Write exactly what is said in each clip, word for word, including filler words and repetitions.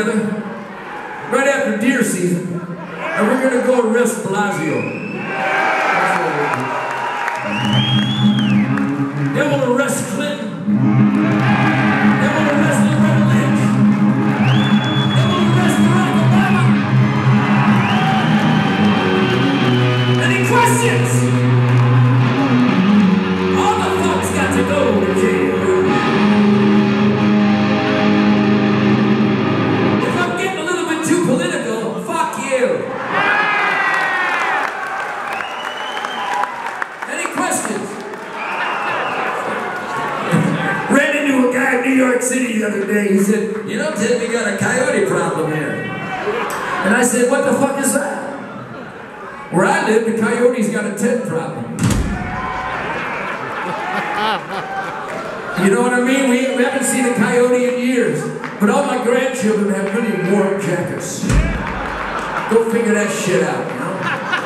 together right after deer season, and we're gonna go arrest Blasio. Then we'll arrest Clinton. Then we'll arrest Loretta Lynch. Then we'll arrest Barack Obama. Any questions? All the folks got to go to jail. If I'm getting a little bit too political, fuck you. Any questions? Ran into a guy in New York City the other day. He said, you know, Ted, we got a coyote problem here. And I said, what the fuck is that? Where I live, the coyote's got a Ted problem. You know what I mean? We, we haven't seen a coyote in years. But all my grandchildren have really warm jackets. Go figure that shit out, you know?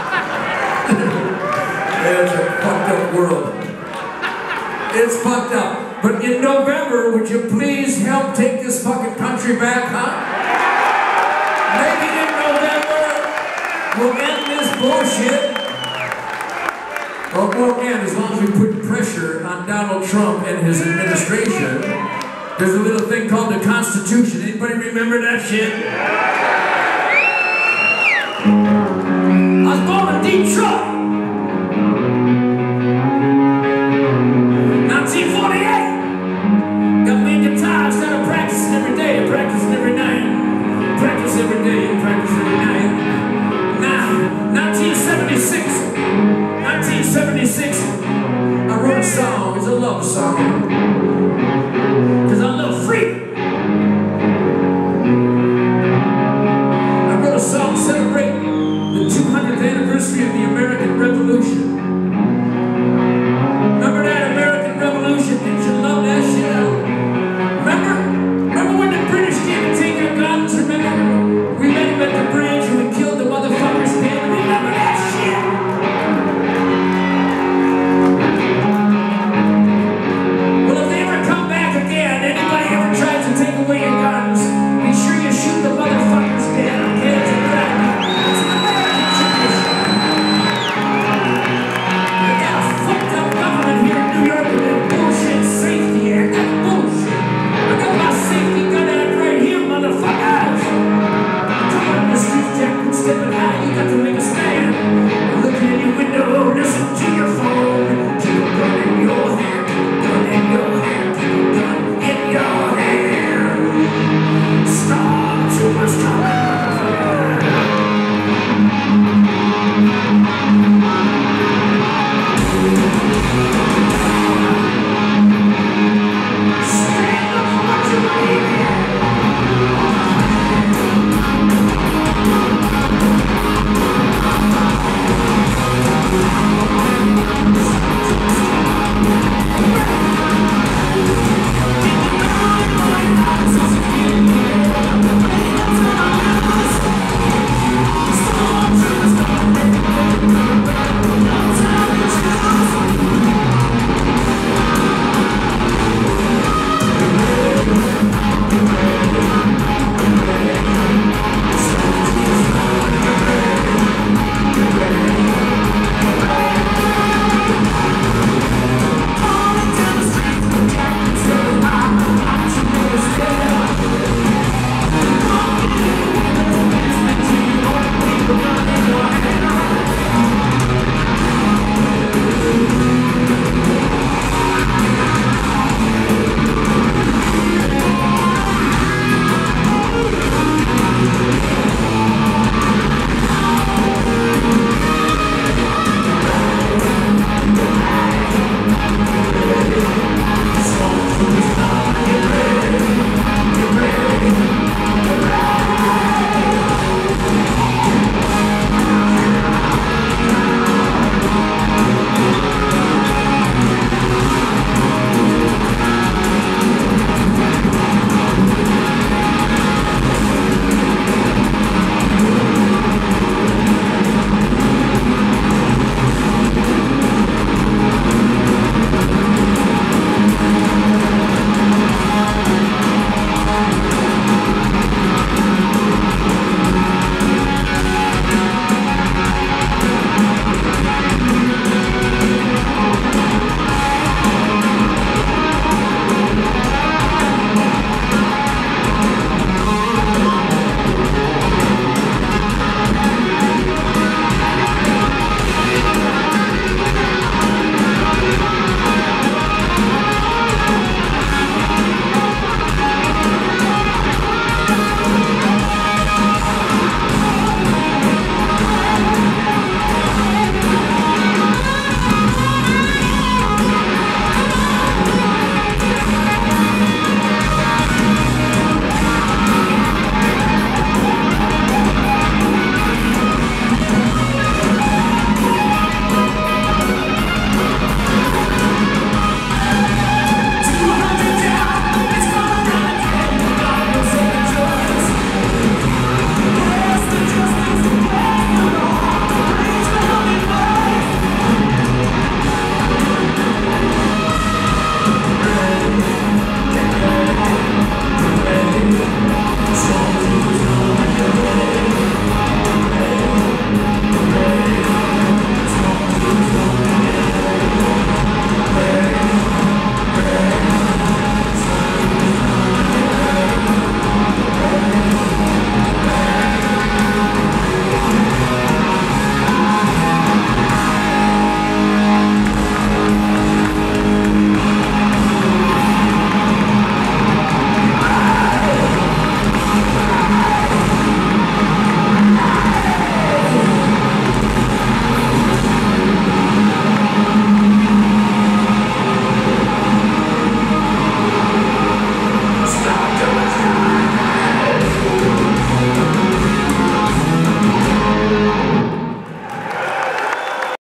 It's a fucked up world. It's fucked up. But in November, would you please help take this fucking country back, huh? Maybe in November, we'll end this bullshit. Or we'll end as long as we put pressure on Donald Trump and his administration. There's a little thing called the Constitution. Anybody remember that shit? I was born in Detroit. nineteen forty-eight. Got me guitar, started practicing every day, practicing every night. Practice every day, practice every night. Now, nineteen seventy-six. nineteen seventy-six, I wrote a song. It's a love song.